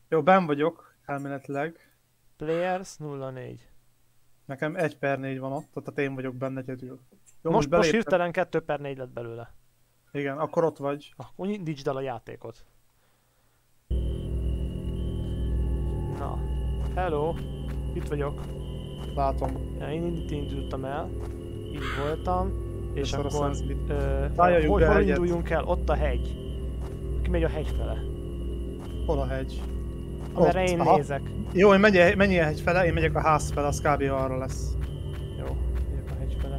Jó, benn vagyok, elméletileg. Players 04. Nekem 1/4 van ott, tehát én vagyok benne egyedül. Jó, most Most beléptem. hirtelen 2/4 lett belőle. Igen, akkor ott vagy. Akkor indítsd el a játékot. Na. Hello. Itt vagyok. Látom. Ja, én itt indultam el. Így voltam. És Először a akkor... Sandsmith. Szálljunk hol be egyet. induljunk el? Ott a hegy. Kimegy a hegy fele. Hol a hegy? Amerre Ott, én aha. nézek. Jó, én menjél a hegy fele, én megyek a ház fele, az kb. Arra lesz. Jó, megyek a hegy fele.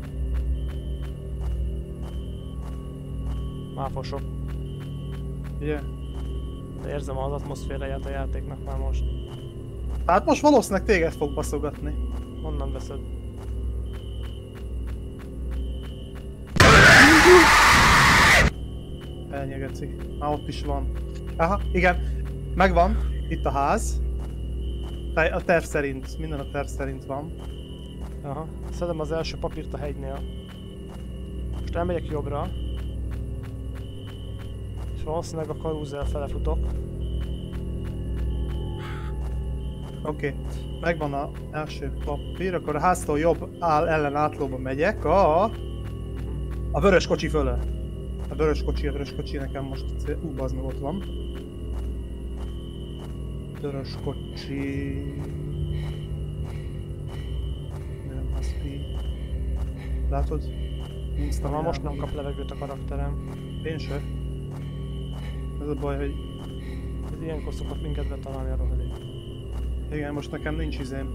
Már fosok. Ugye? De érzem az atmoszféráját a játéknak már most. Hát most valószínűleg téged fog baszogatni. Honnan veszed? Elnyegeci. Már ott is van. Aha, igen. Megvan. Itt a ház. A terv szerint. Minden a terv szerint van. Aha. Szedem az első papírt a hegynél. Most elmegyek jobbra. És valószínűleg a karúzel fele futok. Oké. Megvan az első papír, akkor a háztól jobb ellenállóba megyek a vörös kocsi fölö. A vörös kocsi nekem most... bazd meg, ott van. Vörös kocsi... Nem, az mi? Látod? Nincs Na, már most nem kap levegőt a karakterem. Én se. Ez a baj, hogy... Ez ilyenkor szokott minket betalálni a rohadék. Igen, most nekem nincs izém.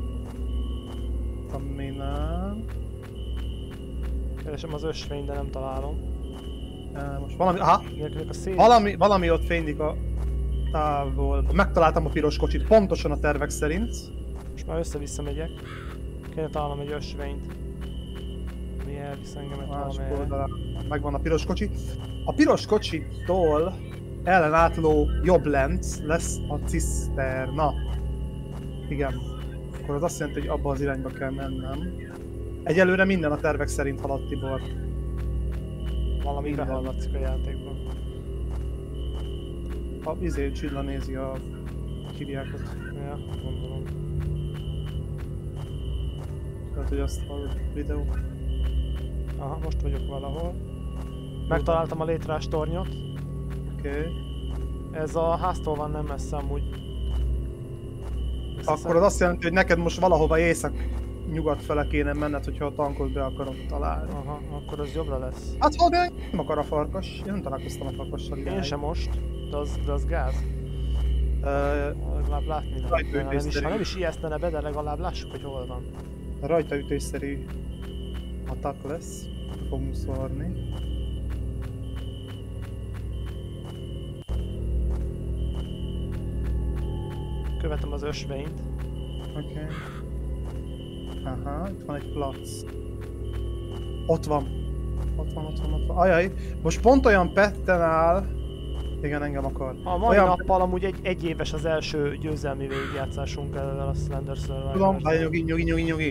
Taminám... Keresem az ösvényt, de nem találom. Most valami... Aha! Nélkülök a szél. Valami ott fénylik a távol. Megtaláltam a piros kocsit, pontosan a tervek szerint. Most már össze-vissza megyek. Kéne találnom egy ösvényt. Mi elvisz engemet Másik valamelyre. oldalán megvan a piros kocsi. A piros kocsitól ellenálló jobb lent lesz a ciszterna. Igen. Akkor az azt jelenti, hogy abba az irányba kell mennem. Egyelőre minden a tervek szerint halad, Tibor. Valami Minden. behallatszik a játékban. A Csilla nézi a kiriákat. Ja, gondolom. Tehát, hogy azt hallod a videó. Aha, most vagyok valahol. Megtaláltam a létrás tornyot. Oké. Ez a háztól van nem messze amúgy. Akkor az azt jelenti, hogy neked most valahova észak-nyugat fele kéne menned, hogyha a tankot be akarod találni. Aha, akkor az jobbra lesz. Hát hol, de nem akar a farkas. Én nem találkoztam a farkassal Én idáig. sem most, de az gáz. Legalább látni Rajtaütésszerű. ha nem is ijesztene be, de legalább lássuk, hogy hol van. Rajtaütésszerű attack lesz. Fogunk szórni. Követem az ösvényt. Oké. Aha, itt van egy plac. Ott van. Ott van. Ajaj, most pont olyan petten áll. Igen, engem akar. A mai Olyan nappal amúgy egy éves az első győzelmi végigjátszásunk ezzel a Slender tudom, Survivor-zel. nyugi.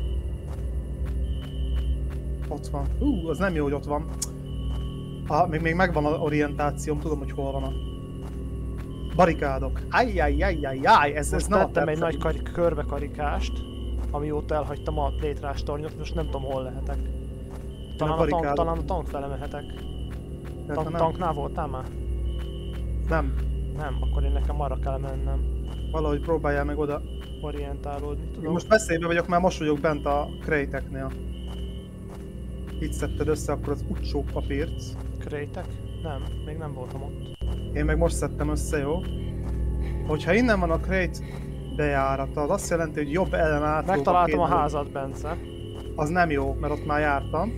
Ott van. Az nem jó, hogy ott van. Még megvan az orientációm, tudom, hogy hol van a barikádok. Ajjajjajjajjaj, ez Most nem a tettem egy terv nagy szerint. körbekarikást, amióta elhagytam a létrás tornyot, most nem tudom hol lehetek. barikádok. Talán a tank fele mehetek. Nem. Tanknál voltál már? Nem. Nem, akkor én nekem arra kell mennem. Valahogy próbáljál meg oda. Orientálódni, tudom. Most veszélybe vagyok, mert most vagyok bent a kréteknél. Itt szedted össze akkor az utcsó papírt. Krétek? Nem, még nem voltam ott. Én meg most szedtem össze, jó? Hogyha innen van a crate bejárata, az azt jelenti, hogy jobb ellenállóba Megtaláltam a kéne- házat, Bence. Az nem jó, mert ott már jártam.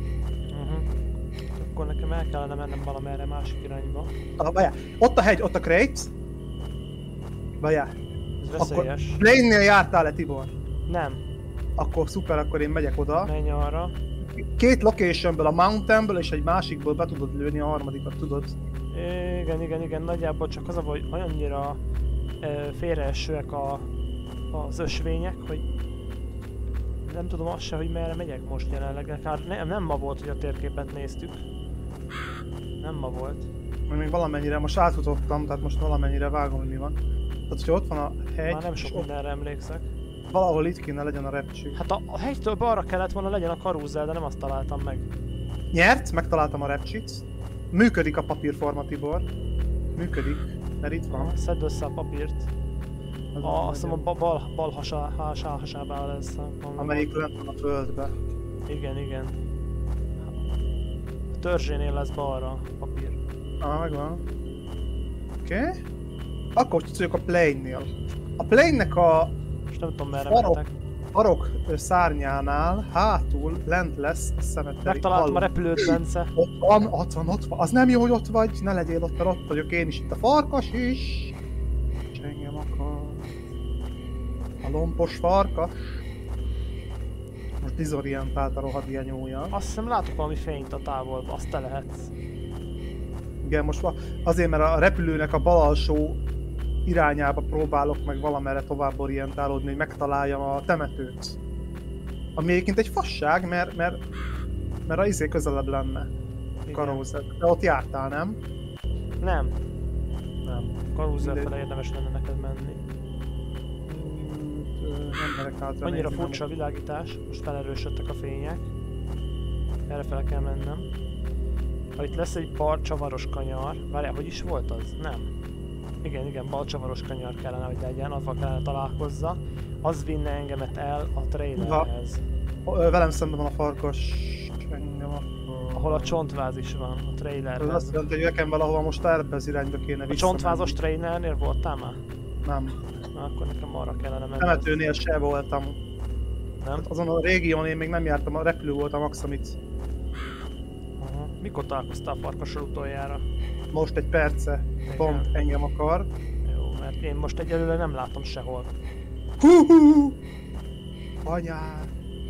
Akkor nekem el kellene mennem valamerre másik irányba. Vajjá, ott a hegy, ott a crate. Vajjá, Ez akkor veszélyes. Lane-nél jártál-e, Tibor? Nem, Akkor szuper, akkor én megyek oda. menj arra. Két locationből, a mountainből és egy másikból be tudod lőni, a harmadikat tudod. Igen, nagyjából csak az a baj, hogy olyannyira félreesőek az ösvények, hogy nem tudom azt se, hogy merre megyek most jelenleg. Nem ma volt, hogy a térképet néztük. Nem ma volt. Még valamennyire, most átfutottam, tehát most valamennyire vágom, hogy mi van. Tehát, hogyha ott van a hegy, Már nem sok és mindenre emlékszek. valahol itt kéne legyen a repcső. Hát a hegytől balra kellett volna legyen a karúzzel, de nem azt találtam meg. Nyert, megtaláltam a repcsit. Működik a papírforma, Tibor. Működik, mert itt van. Szedd össze a papírt. Az Azt hiszem a bal hasába lesz. amelyik lent van a földbe. Igen, igen. A törzsénél lesz balra a papír. Megvan. Oké. Akkor tudjuk a plane-nél. A plane-nek a És nem tudom merre Farok. mehetek. farok szárnyánál hátul lent lesz a szemeteri. Megtaláltam a repülőt, Bence. Ott van. Az nem jó, hogy ott vagy. Ne legyél ott, mert ott vagyok én is. Itt a farkas is. És engem akar. A lompos farkas. Most dizorientált a rohadt genyója. Azt hiszem látok valami fényt a távolba, azt te lehetsz. Igen, most azért, mert a repülőnek a bal alsó irányába próbálok meg valamerre tovább orientálódni, hogy megtaláljam a temetőt. Ami egyébként egy fasság, mert a izé közelebb lenne. Karózer. De ott jártál, nem? Nem. Nem. Karúzzel Mindegy. fele érdemes lenne neked menni. Nem merek hátra Annyira nézni, furcsa a világítás, most felerősödtek a fények. Erre fel kell mennem. Ha itt lesz egy bal csavaros kanyar, várjál, hogy is volt az? Nem. Igen, bal csavaros kanyar kellene, hogy legyen, azzal kellene találkozza. Az vinne engemet el a trailerhez. Velem szemben van a farkas. Engem Ahol a csontváz is van, a Ez trailerhez. azt jelenti, hogy nekem valahova most ebbe az irányba kéne A visszamenni. csontvázos trailernél voltál már? Nem. Na, akkor nekem arra kellene menni. Temetőnél se voltam. Nem? Azon a régión én még nem jártam, a repülő volt a max, amit Aha. Mikor találkoztál a farkasról utoljára? most egy perce pont engem akar. Jó, mert én most egyelőre nem látom sehol. Hú! Anyád!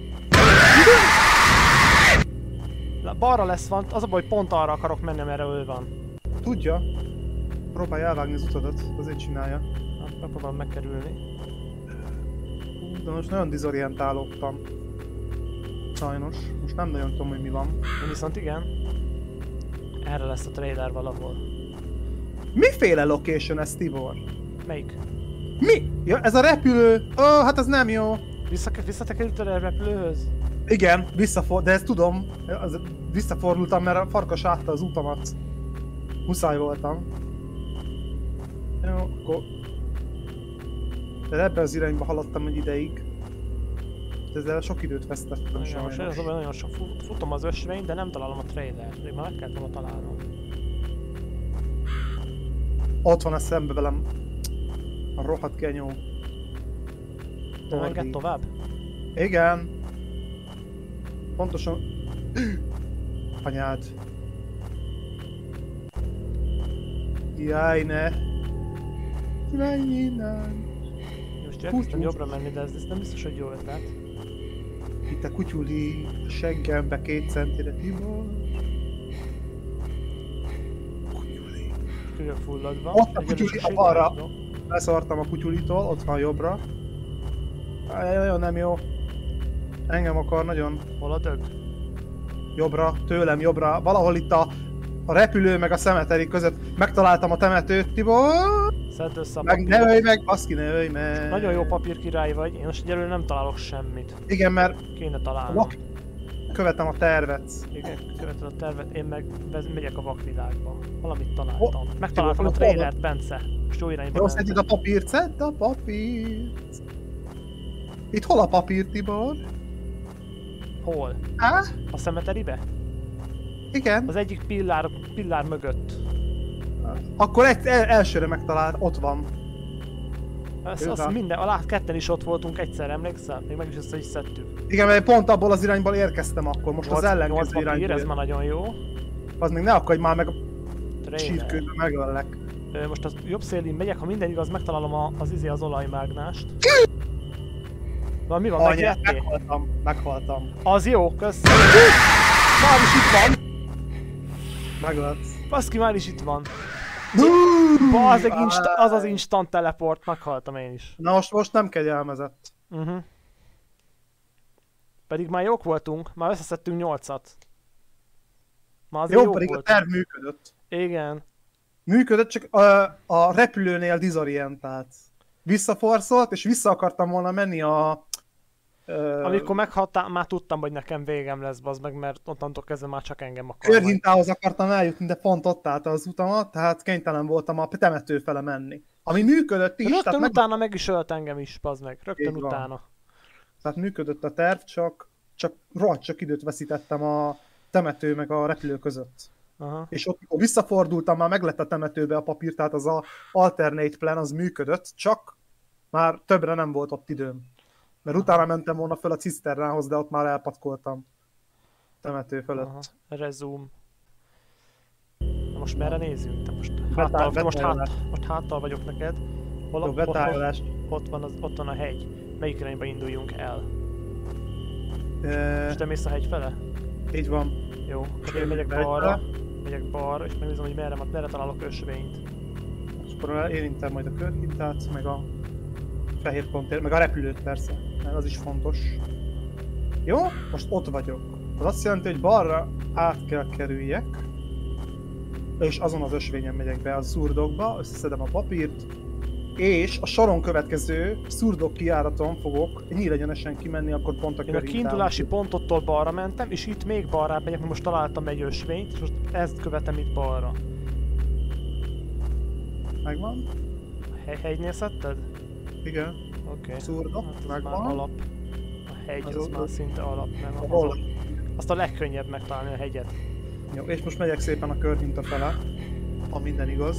Balra lesz van, az a baj, hogy pont arra akarok menni, merre ő van. Tudja. Próbálj elvágni az utadat, azért csinálja. Hát, megpróbálom megkerülni. De most nagyon dizorientálódtam. Sajnos. Most nem nagyon tudom, hogy mi van. Én viszont igen. Erre lesz a trailer valahol. Miféle location ez, Tibor? Melyik? Mi? Ja, ez a repülő! Hát ez nem jó. Visszatekerült a repülőhöz? Igen, de ezt tudom. Visszafordultam, mert a farkas átta az utamat. Muszáj voltam. Jó, akkor... De ebben az irányba haladtam egy ideig. Ezzel sok időt vesztettem Igen, most ez sajnos. az, hogy nagyon sok futom az ösvényt, de nem találom a trailert. Még már meg kellett volna találnom. Ott van a szembe velem. A rohadt genyó. Nem enged tovább? Igen. Pontosan... Anyád. Jaj, ne. Menj innen. Most elkezdtem jobbra menni, de ez nem biztos, hogy jó ötlet. Itt a kutyuli a seggembe 2 centire, Tibor. Kutyuli. Külön fulladva. Ott a Egyelőre kutyuli, csak arra. sétálok. Leszartam a kutyulitól, ott van jobbra. Nagyon nem jó. Engem akar nagyon. Hol a dög? Jobbra, tőlem jobbra. Valahol itt a repülő meg a szemeteri között megtaláltam a temetőt, Tibor. Szedd össze a Meg papírt. ne ölj meg, baszki, ne ölj meg. Nagyon jó papírkirály vagy, én most egyelőre nem találok semmit. Igen, mert Kéne találnom. követem a tervet. Igen, követed a tervet, én meg megyek a vakvilágba. Valamit találtam. Ho- Megtaláltam a hol- trailert, Bence. Most jó irányba Jó, mentem. szedjed a papírt, szedd a papírt. Itt hol a papír, Tibor? Hol? Há? A szemeteribe? Igen. Az egyik pillár mögött. Akkor elsőre megtalált, ott van. Az minden, ketten is ott voltunk egyszer, emlékszel? Még meg is össze is szedtük. Igen, mert pont abból az irányból érkeztem akkor, most az 8 ellenkező papír, ez irányból. már nagyon jó. Az még ne akadj már meg a Trailer. sírkőbe, megöllek. Most az jobb szélén megyek, ha minden igaz, megtalálom az olajmágnást. Mi van, Anyád, megjettél? meghaltam. Az jó, kösz. Már is itt van! Megölsz. Baszki, már is itt van. Az az instant teleport, meghaltam én is. Na most nem kegyelmezett. Pedig már jók voltunk, már összeszedtünk 8-at. Már azért Jó, jók pedig voltunk. a terv működött. Igen. Működött, csak a repülőnél dizorientált. Visszaforszolt, és vissza akartam volna menni a... Amikor meghaltál, már tudtam, hogy nekem végem lesz, bazd meg, mert onnantól kezdve már csak engem akar. Körhintához akartam eljutni, de pont ott állt az utamat, tehát kénytelen voltam a temető fele menni. Ami működött is. Rögtön utána meg is ölt engem is, bazd meg. Rögtön utána. Tehát működött a terv, csak rohadt csak időt veszítettem a temető meg a repülő között. Aha. És ott, amikor visszafordultam, már meglett a temetőbe a papír, tehát az a alternate plan az működött, csak már többre nem volt ott időm. Mert utána mentem volna föl a ciszternához, de ott már elpatkoltam temető fölött. Aha. Resume. Na most merre nézzünk? Te most háttal vagyok neked. Jó, betállás. Ott van a hegy. Melyik irányba induljunk el? És te mész a hegy fele? Így van. Jó, akkor én megyek balra, és megnézem, hogy merre találok ösvényt. És akkor érintem majd a körhintát, meg a fehér konténer, meg a repülőt persze, mert az is fontos. Jó, most ott vagyok. Az azt jelenti, hogy balra át kell kerüljek, és azon az ösvényen megyek be a szurdokba, összeszedem a papírt, és a soron következő szurdok kijáraton fogok nyílegyenesen kimenni, akkor pont a körhintán. Én a kiindulási pontottól balra mentem, és itt még balra megyek, mert most találtam egy ösvényt, és most ezt követem itt balra. Megvan? Hegynél szedted? Igen. Oké. Szurdok, hát megvan. Alap. A hegy az már szinte alap, nem? Azt a legkönnyebb megtalálni a hegyet. Jó, és most megyek szépen a körhinta fele, ha minden igaz.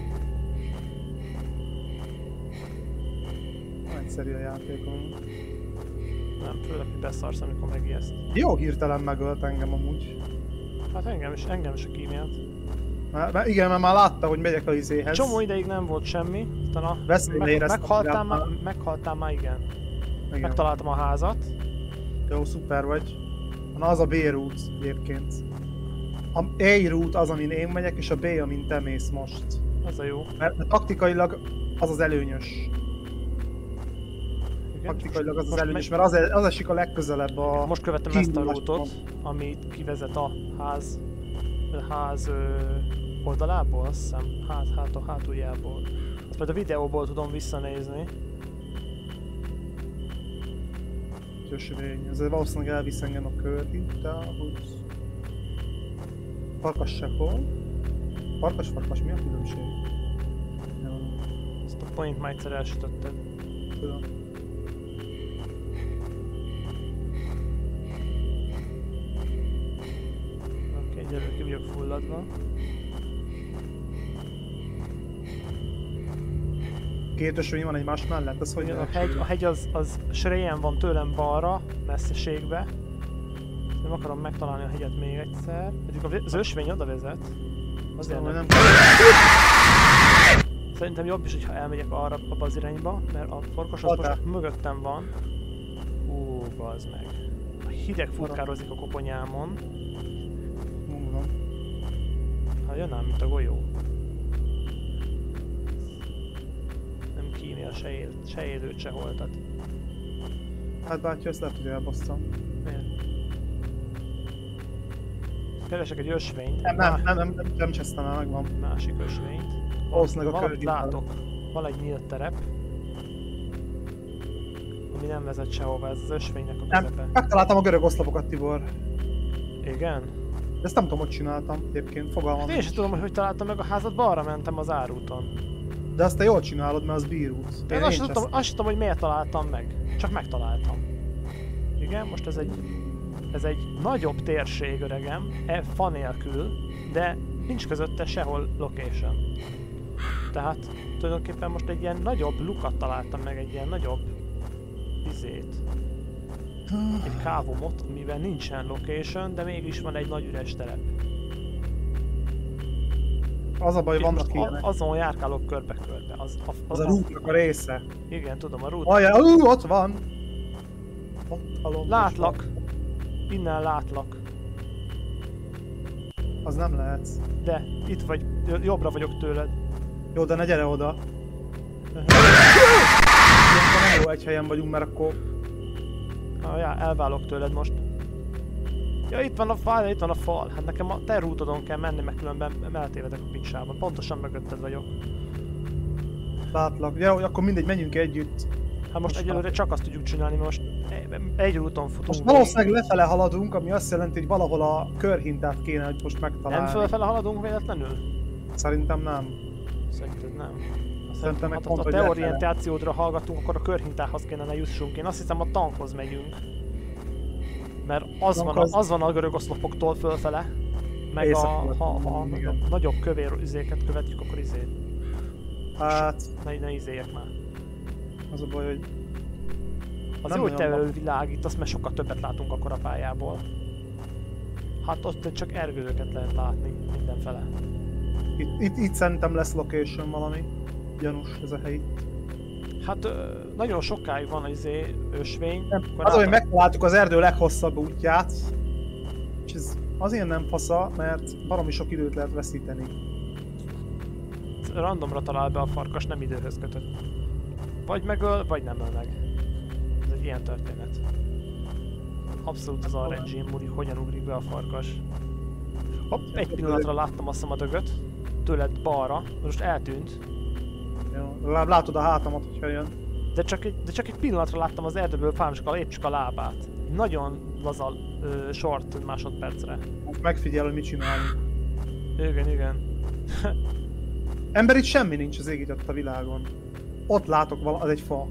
Egyszerű a játékom. Nem, főleg, hogy beszarsz, amikor megijeszt. Jó hirtelen megölt engem amúgy. Hát engem is a kímélt. Igen, mert már látta, hogy megyek a izéhez. Csomó ideig nem volt semmi, utána meghaltál már, igen. Megtaláltam a házat. Jó, szuper vagy. Na, az a B-route egyébként. A A-route az, amin én megyek, és a B, amin te mész most. Ez a jó. Mert taktikailag az az előnyös. Taktikailag az előnyös, mert az esik a legközelebb a... Most követem ezt a rútot, ami kivezet a ház oldalából, azt hiszem, hátuljából. Azt majd a videóból tudom visszanézni. Ösvény, ezzel valószínűleg elvisz engem a körhintához. Farkas sehol. Farkas, mi a különbség? Jó. Ezt a point már egyszer elsütötted. Tudom. Oké, gyere, ki vagyok fulladva. Két ösvény van egymás mellett, az hogy... A hegy az srejen van tőlem balra, messzeségbe. Nem akarom megtalálni a hegyet még egyszer. Pedig az ösvény oda vezet. Azért nem. Szerintem jobb is, hogyha elmegyek arra abba az irányba, mert a farkas az most mögöttem van. Bazd meg. A hideg futkározik a koponyámon. Hát jön ám, mint a golyó. Nem kímél se élőt, se holtat. Hát bátya, ezt lehet, hogy elbasztam. Miért? Keresek egy ösvényt. Nem csesztem el, megvan. Másik ösvényt. Valamit látok. Van egy nyílt terep. Ami nem vezet sehova, ez az ösvénynek a közepe. Megtaláltam a görög oszlopokat, Tibor. Igen? Ezt nem tudom, hogy csináltam egyébként, fogalmam. Én sem tudom, hogy találtam meg a házat, balra mentem az árúton. De azt te jól csinálod, mert az B-route. Én azt sem tudom, hogy miért találtam meg. Csak megtaláltam. Igen, most ez egy nagyobb térség, öregem, fa nélkül, de nincs közötte sehol location. Tehát tulajdonképpen most egy ilyen nagyobb lukat találtam meg, egy ilyen nagyobb izét. Egy kávumot, amiben nincsen location, de mégis van egy nagy üres terep. Az a baj, vannak ilyenek. Azon járkálok körbe-körbe. Az a route-nak a része. Igen, tudom, a route. Ajaj, ott van! Ott látlak. Innen látlak. Az nem lehet. De, itt vagy, jobbra vagyok tőled. Jó, de ne gyere oda. Ilyenkor nem jó egy helyen vagyunk, mert akkor... Ja, elválok tőled most. Ja, itt van a fal, itt van a fal. Hát nekem a te rútodon kell menni, meg különben eltévedek a pincsában. Pontosan mögötted vagyok. Látlak. Ja, akkor mindegy, menjünk együtt. Hát most egyelőre csak azt tudjuk csinálni, most egy rúton futunk. Most valószínűleg lefele haladunk, ami azt jelenti, hogy valahol a körhintát kéne, hogy most megtalálni. Nem fölfele haladunk véletlenül? Szerintem nem. Szerinted nem? Szerintem meg Hát pont, a hogy te lefele. orientációdra hallgatunk, akkor a körhintához kéne ne jussunk. Én azt hiszem a tankhoz megyünk. Mert az van a görög oszlopoktól fölfele. Meg ha nagyobb kövér izéket követjük, akkor izét. Hát... Ne izéljek már. Az a baj, hogy... Az jó, hogy te világítasz, mert sokkal többet látunk akkor a pályából. Hát ott csak ergődöket lehet látni mindenfele. Itt szerintem lesz location valami. Gyanús ez a hely. Hát nagyon sokáig van az ösvény. Az, hogy megtaláltuk az erdő leghosszabb útját. És ez azért nem fasza, mert baromi sok időt lehet veszíteni. Randomra talál be a farkas, nem időhöz kötött. Vagy megöl, vagy nem öl meg. Ez egy ilyen történet. Abszolút az RNG múlik, hogyan ugrik be a farkas. Hopp, egy pillanatra láttam azt a dögöt. Tőled balra, most eltűnt. Jó, legalább látod a hátamat, hogyha jön. De csak egy pillanatra láttam az erdőből épp csak a lábát. Nagyon laza short másodpercre. Megfigyel, hogy mit csinálunk. Igen. Ember itt semmi nincs az ég a világon. Ott látok az egy fa.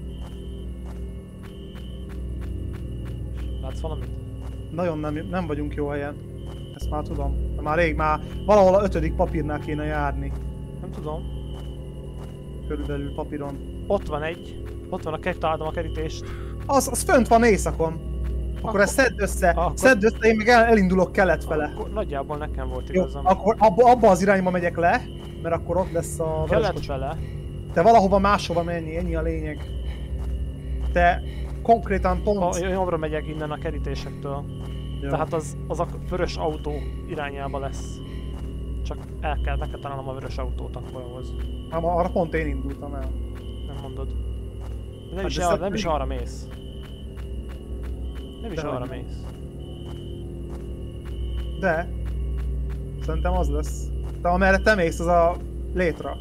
Látsz valamit? Nagyon nem vagyunk jó helyen. Ezt már tudom. De már rég, már valahol a 5. papírnál kéne járni. Nem tudom. Körülbelül papíron. Ott van találtam a kerítést. Az fönt van éjszakon. Akkor ezt szedd össze, én meg elindulok kelet fele. Akkor nagyjából nekem volt jó, igazam. akkor abba az irányba megyek le, mert akkor ott lesz a kelet fele? Te valahova máshova menni, ennyi a lényeg. Te konkrétan pont... Jobbra megyek innen a kerítésektől. Jó. Tehát az a vörös autó irányába lesz. Csak meg kell találnom a vörös autót akkor ahhoz. Arra pont én indultam el. Nem mondod. Nem is arra mész. Nem is arra mész. De. Szerintem az lesz. De amerre te mész, az a létra.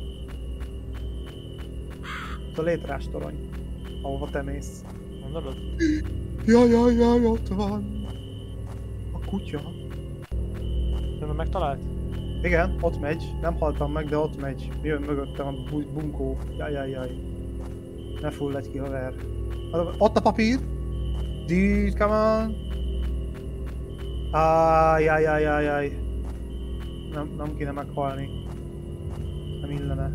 Az a létrás torony. Ahova te mész. Mondod? Jaj, ott van. A kutya. De megtalált? Igen, ott megy. Nem haltam meg, de ott megy. Jön mögöttem a bunkó. Jaj. Ne fulladj ki, haver. Ott a papír. Dude, come on. Jaj. Nem kéne meghalni. Nem illene.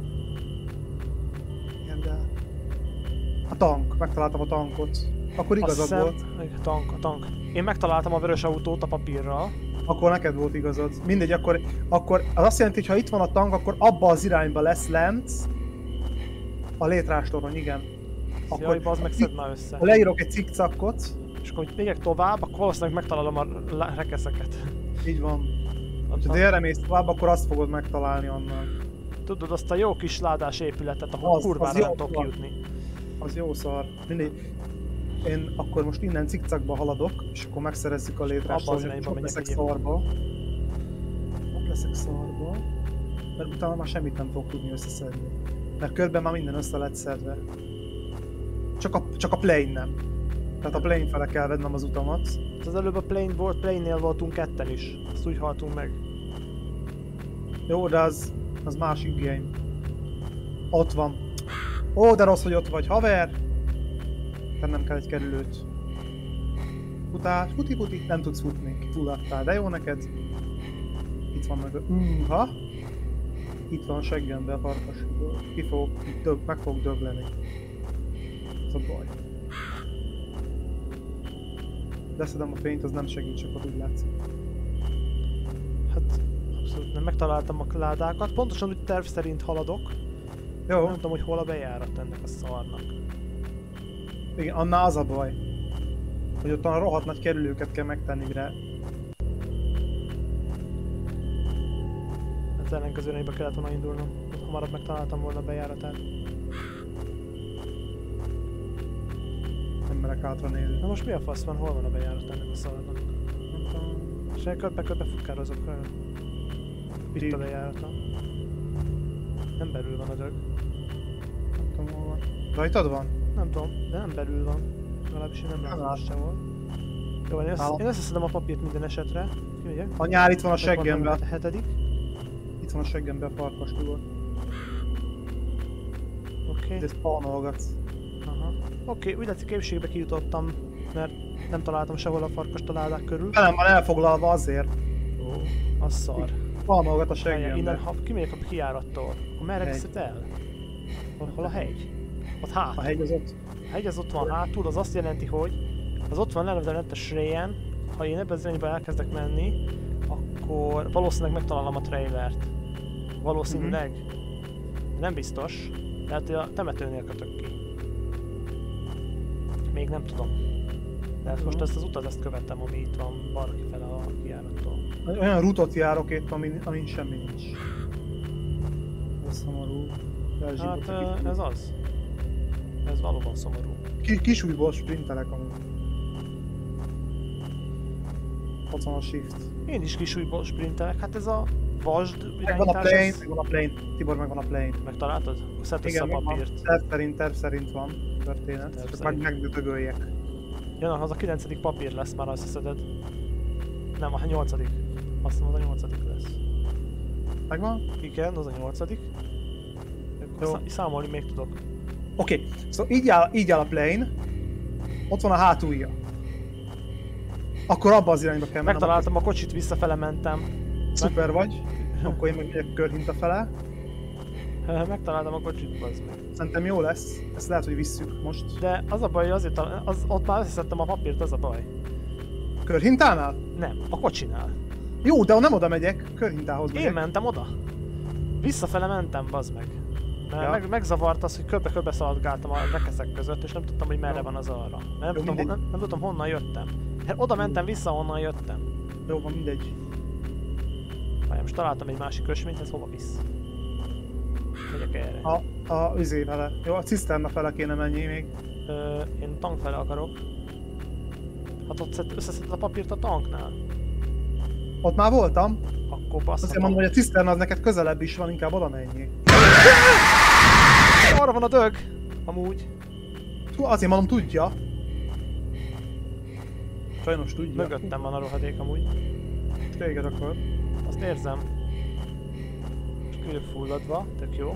Igen, de... A tank. Megtaláltam a tankot. Akkor igazad volt. A tank. Én megtaláltam a vörös autót a papírral. Akkor neked volt igazad. Mindegy, akkor az azt jelenti, hogy ha itt van a tank, akkor abba az irányba lesz lent a létrás torony, igen. Akkor az meg szedd már össze. Leírok egy cikcakot. És akkor, hogy megyek tovább, akkor valószínűleg megtalálom a rekeszeket. Így van. Ha délre mész tovább, akkor azt fogod megtalálni onnan. Tudod, azt a jó kis ládás épületet, ahol kurvára nem tudok kijutni. Az jó szar. Mindegy. Én akkor most innen cikcakba haladok, és akkor megszerezzük a létrás tornyot, ott leszek szarba. Ott leszek szarba. Mert utána már semmit nem fogok tudni összeszedni. Mert körben már minden össze lett szedve. Csak a plane nem. Tehát a plane fele kell vennem az utamat. Az előbb a plane-nél voltunk ketten is. Azt úgy haltunk meg. Jó, de az másik game. Ott van. Ó, de rossz, hogy ott vagy, haver! Tennem kell egy kerülőt. Futás, futi, nem tudsz futni. Fulladtál, de jó neked. Itt van meg a... Itt van a seggembe a farkas. Meg fog dögleni. Ez a baj. Leszedem a fényt, az nem segít, csak úgy látszik. Hát abszolút nem megtaláltam a ládákat, pontosan úgy terv szerint haladok. Jó. Nem tudom, hogy hol a bejárat ennek a szarnak. Igen, annál az a baj, hogy ott a rohadt nagy kerülőket kell megtenni, mire... Hát ellenkező irányba kellett volna indulnom, hogy hamarabb megtaláltam volna a bejáratát. Nem merek hátra nézni. Na most mi a fasz van? Hol van a bejárat ennek a szarnak? És körbe futkározok rá. Itt a bejárata. Nem belül van a dög. Nem tudom, hol van. Rajtad van? Nem tudom, de nem belül van. Legalábbis én nem látom sehol. Jó, én összeszedem a papírt minden esetre. Kimegyek. A nyár itt van a seggemben. A hetedik. Itt van a seggemben a farkas tudod. Oké. De spawnolgatsz. Aha. Oké, úgy látszik épségbe kijutottam, mert nem találtam sehol a farkast a ládák körül. Velem van elfoglalva azért. Ó, az szar. Spawnolgat a seggemben. Innen, ha kimegyek a kijárattól, akkor merre Hegy. viszed el? Hol a hegy? Ott hát. A hegy az ott. A hegy az ott van hátul, az azt jelenti, hogy az ott van lelőve a Sreyen. Ha én ebben az irányba elkezdek menni, akkor valószínűleg megtalálom a trailert. Valószínűleg. Nem biztos. Lehet, hogy a temetőnél kötök ki. Még nem tudom. Tehát most ezt az utat ezt követem, ami itt van balra kifele a kijárattól. Olyan rútot járok itt, amin semmi nincs. Ez szomorú. Hát ez az. Ez valóban szomorú. Kisújból sprintelek amúgy. Ott van a shift. Én is kisújból sprintelek, hát ez a vasd Megvan a irányítás, plane, ez... megvan a plane. Tibor, megvan a plane. Megtaláltad? Szedd össze a Igen, papírt. terv szerint van történet. Terv Csak szerint. megdögöljek. Jön, az a 9. papír lesz már, azt hiszed. Nem, a 8. Azt hiszem, az a 8. lesz. Megvan? Igen, az a 8. Jó. Számolni még tudok. Oké, szóval így áll a plane. Ott van a hátulja. Akkor abba az irányba kell mennem. Megtaláltam a kocsit, visszafele mentem. Szuper vagy. Akkor én meg megyek körhinta fele. Megtaláltam a kocsit, bazd meg. Szerintem jó lesz. Ezt lehet, hogy visszük most. De az a baj, hogy azért ott már összeszedtem a papírt, az a baj. Körhintánál? Nem, a kocsinál. Jó, de nem oda megyek. Körhintához megyek. Én mentem oda. Visszafele mentem, bazd meg. Mert megzavart az, hogy körbe-körbe szaladgáltam a rekeszek között, és nem tudtam, hogy merre van az arra. Mert nem tudtam, honnan jöttem. Hát oda mentem vissza, honnan jöttem. Jó, van mindegy. Várjál, most találtam egy másik ösvényt, ez hova visz? Megyek erre. A üzé vele. Jó, a ciszterna fele kéne menni még. Én tank fele akarok. Hát ott összeszedted a papírt a tanknál. Ott már voltam. Akkor basszatom. Azért mondom, hogy a ciszterna az neked közelebb is van, inkább oda menjél. Arra van a dög! Amúgy. Azért mondom, tudja. Sajnos tudja. Mögöttem van a rohadék amúgy. Téged akar. Azt érzem. Csak fulladva, tök jó.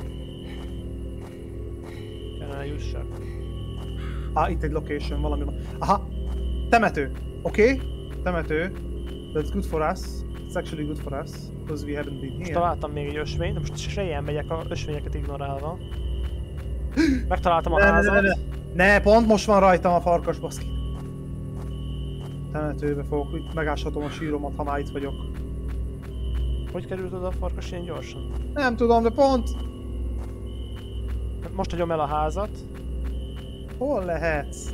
Kellene jussak. Itt egy location, valami van. Aha! Temető. Oké? Temető. That's good for us. It's actually good for us. Because we haven't been here. Találtam még egy ösvényt, de most Sreyen megyek a ösvényeket ignorálva. Megtaláltam a házat. Ne, pont most van rajtam a farkas, baszki. Temetőbe fogok, itt megáshatom a síromat, ha már itt vagyok. Hogy került oda a farkas ilyen gyorsan? Nem tudom, de pont... Most hagyom el a házat. Hol lehetsz?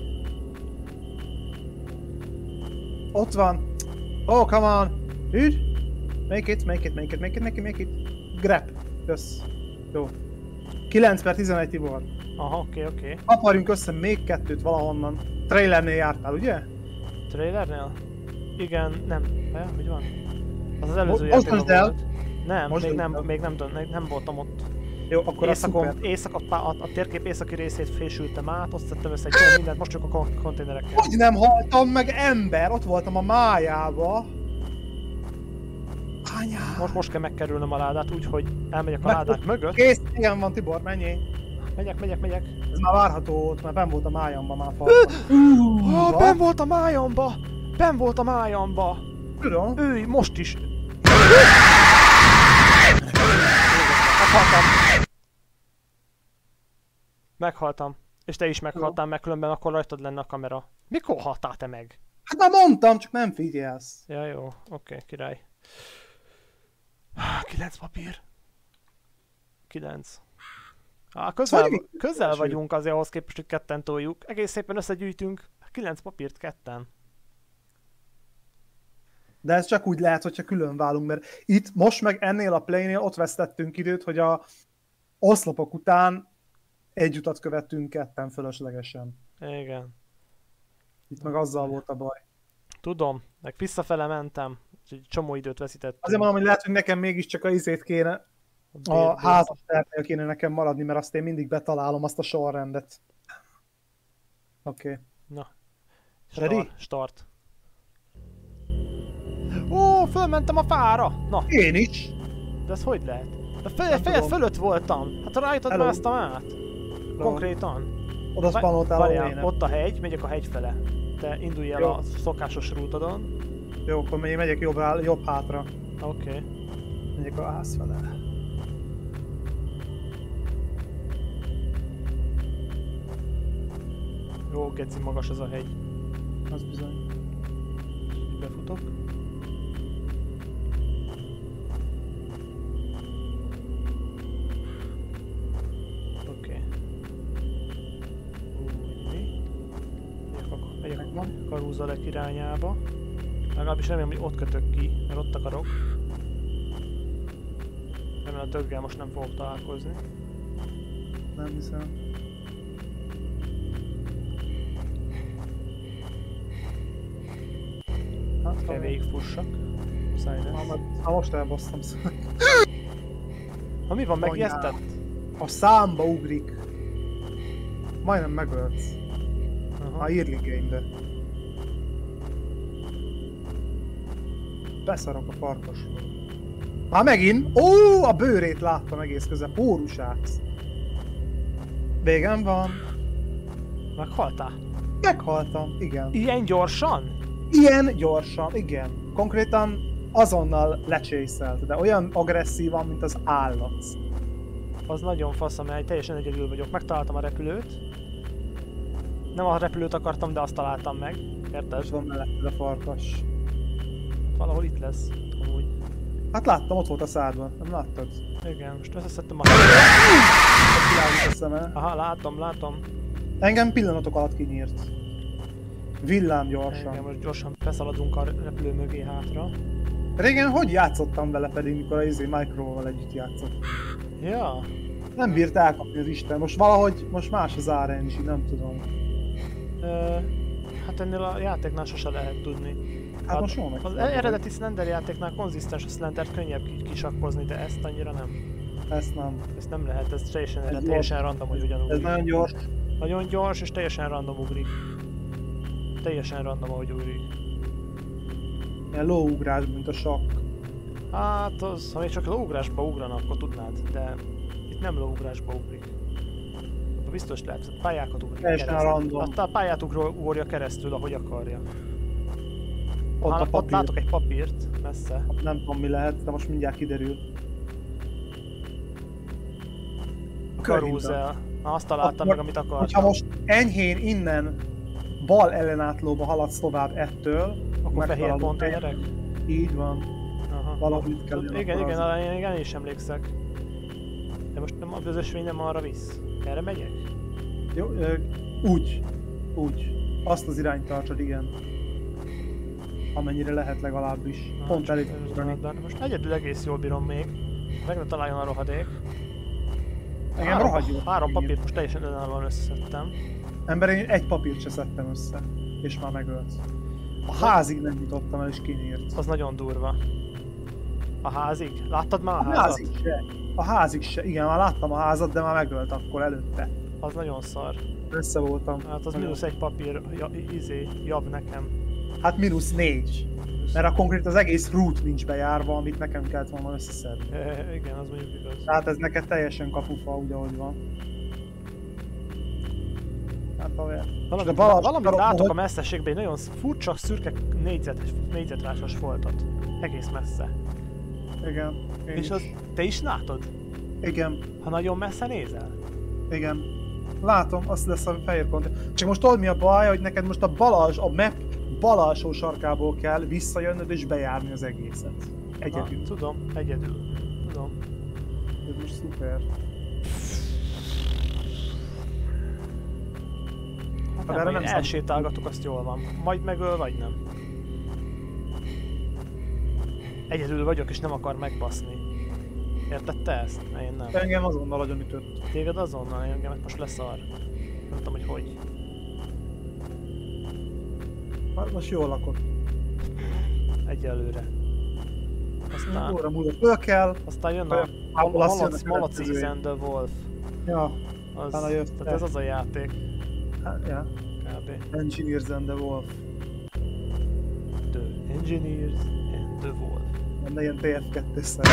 Ott van. Oh, come on. Dude. Make it. Grab. Kösz. Jó. 9/11 Tibor. Aha, oké. Aparjunk össze még kettőt valahonnan. Trailernél jártál, ugye? Trailernél? Igen, nem. Hogy van? Az az előző Most játékban el. volt. Nem, Most még nem voltam ott. Jó, akkor a térkép északi részét fésültem át, azt szedtem össze egy olyan mindent, most csak a konténerekkel. Hogy nem haltam meg, ember? Ott voltam a májába. Anyám. Most kell megkerülnöm a ládát, úgyhogy elmegyek a ládák mögött. Kész, igen van Tibor, menjél. Megyek. Ez már várható volt, mert benn volt a májamba már falban. Benn volt a májamba! Tudom. Most is. Meghaltam. És te is meghaltál, mert különben akkor rajtad lenne a kamera. Mikor haltál te meg? Hát már mondtam, csak nem figyelsz. Ja, jó, oké, király. 9 papír. 9. Közel vagyunk azért ahhoz képest, hogy ketten toljuk. Egész szépen összegyűjtünk. 9 papírt ketten. De ez csak úgy lehet, hogyha külön válunk, mert itt most meg ennél a play-nél ott vesztettünk időt, hogy a oszlopok után egy utat követtünk ketten fölöslegesen. Igen. Itt meg azzal volt a baj. Tudom, meg visszafele mentem, úgyhogy csomó időt veszítettünk. Azért mondom, hogy lehet, hogy nekem mégiscsak a izét kéne, a házas tervnél kéne nekem maradni, mert azt én mindig betalálom, azt a sorrendet. Oké. Na. Ready? Start. Ó, fölmentem a fára! Na, Én is. de ez hogy lehet? A Nem fejed tudom. fölött voltam. Hát rájutott Hello. már ezt a mát. Konkrétan. Oda spannoltál a Várjál, vénem. ott a hegy, megyek a hegy fele. Te indulj el Jó. a szokásos rútodon. Jó, akkor én megyek jobb hátra. Oké. Megyek a ház fele. Jó, geci magas az a hegy. Az bizony. Így befutok. Oké. Megyek a Karúzalek irányába. Legalábbis remélem, hogy ott kötök ki, mert ott akarok. Remélem a döggel most nem fogok találkozni. Nem hiszem. Hát, Kell végigfussak. Muszáj lesz. Most elbasztam. Ha mi van, megijesztett? A számba ugrik. Majdnem megölsz. Aha. A early game-be. Beszarok a farkasról. Már megint? Ó, a bőrét láttam egész közel. Pórusát. Végem van. Meghaltál? Meghaltam, igen. Ilyen gyorsan? Ilyen gyorsan, igen. Konkrétan azonnal lecsészelt, de olyan agresszívan, mint az állat. Az nagyon fasz, amely teljesen egyedül vagyok. Megtaláltam a repülőt. Nem a repülőt akartam, de azt találtam meg. Érted? És van mellette a farkas. Valahol itt lesz. Amúgy. Hát láttam, ott volt a szádban. Nem láttad? Igen, most összeszedtem a... Világít a szeme. Aha, látom. Engem pillanatok alatt kinyírt. Villám Igen, gyorsan. most gyorsan beszaladunk a repülő mögé hátra. Régen hogy játszottam vele pedig, mikor a Microval együtt játszott? Ja. Nem bírt elkapni az Isten. Most valahogy, most más az RNG, nem tudom. Hát ennél a játéknál sose lehet tudni. Hát most jól az eredeti Slender játéknál konzisztens a Slendert könnyebb kisakkozni, de ezt annyira nem. Ezt nem. Ezt nem lehet, ez teljesen, Ez teljesen random, hogy ugyanúgy. Ez nagyon gyors. Nagyon gyors és teljesen random ugrik. Teljesen random, ahogy ugrik. Ilyen lóugrás, mint a sakk. Hát az, ha még csak lóugrásba ugrana, akkor tudnád, de itt nem lóugrásba ugrik. Abba biztos lehet, hogy pályákat ugrik Teljesen keresztül. random. Azt a pályát ugorja keresztül, ahogy akarja. Ott a Ott papír. látok egy papírt, messze. Nem tudom mi lehet, de most mindjárt kiderül. Karúzel. Na, azt találtam meg, amit Hogyha akartam. most enyhén innen bal ellenátlóba haladsz tovább ettől, Akkor fehér megtalálod a konténerek? helyet. Így van. Aha. Valahogy itt kell Igen, én is emlékszek. De most nem, az ösvény nem arra visz. Erre megyek? Jó, úgy. Azt az irányt tartsad, igen. Amennyire lehet legalábbis. Pont elég ugrani. De most egyedül egész jól bírom még. Meg ne találjon a rohadék. Engem rohadt jó. 3 papírt most teljesen önállóan összeszedtem. Ember, én egy papírt se szedtem össze. És már megölt. A házig nem jutottam el és kinyírt. Az nagyon durva. A házig? Láttad már a A házat? házig se. A házig se. Igen, már láttam a házat, de már megölt akkor előtte. Az nagyon szar. Össze voltam. Hát az Nagyon. -1 papír, jobb nekem. Hát -4. Mert a konkrét az egész route nincs bejárva, amit nekem kellett volna összeszedni. Igen, az mondjuk igaz. Tehát ez neked teljesen kapufa, úgy ahogy van. Hát Valamit látok a messzeségben, egy nagyon furcsa, szürke négyzetrásos foltot. Egész messze. Igen. És az, te is látod? Igen. Ha nagyon messze nézel? Igen. Látom, azt lesz a fehér pont. Csak most tudod mi a baj, hogy neked most a map bal alsó sarkából kell visszajönnöd és bejárni az egészet. Egyedül. Tudom, egyedül. Tudom. Ez most szuper. Hát nem, elsétálgatok, azt jól van. Majd megöl, vagy nem. Egyedül vagyok és nem akar megbaszni. Érted te ezt? Én nem. Engem azonnal agyon ütött. Téged azonnal, engem most leszar. Nem tudom, hogy hogy. Most jól lakott. Egyelőre. Aztán, Óra múlva föl kell. aztán jön a Malachies and the Wolf. Ja, Az, utána jött. tehát ez az a játék. Hát, ja. Kb. Engineers and the Wolf. The Engineers and the Wolf. Lenne ilyen TF2-szer.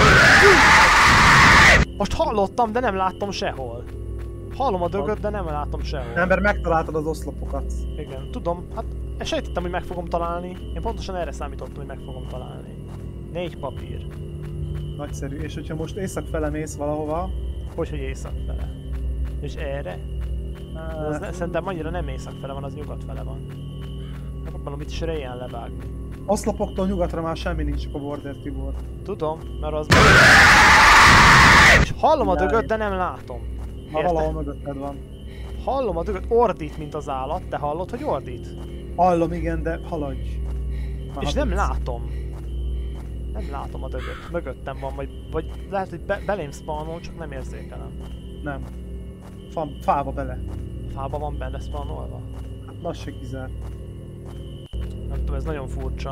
Most hallottam, de nem láttam sehol. Hallom a dögöt, de nem látom sehol. Ember, megtaláltad az oszlopokat. Igen, tudom. Hát sejtettem, hogy meg fogom találni. Én pontosan erre számítottam, hogy meg fogom találni. 4 papír. Nagyszerű. És hogyha most észak fele mész valahova... Hogy észak fele. És erre? Szerintem annyira nem észak fele van, az nyugat fele van. Megpróbálom itt is rejen levágni. Oszlopoktól nyugatra már semmi nincs, csak a Border Tibor. Tudom, mert az... És hallom a dögöt, de nem látom. Ha valahol mögötted van. Hallom a dögöt, ordít, mint az állat. Te hallod, hogy ordít? Hallom, igen, de haladj. És nem látom. Nem látom a dögöt. Mögöttem van, vagy lehet, hogy belém spawnol, csak nem érzékelem. Nem. Fába bele. Fába van benne spawnolva? Hát az se kizárt. Nem tudom, ez nagyon furcsa.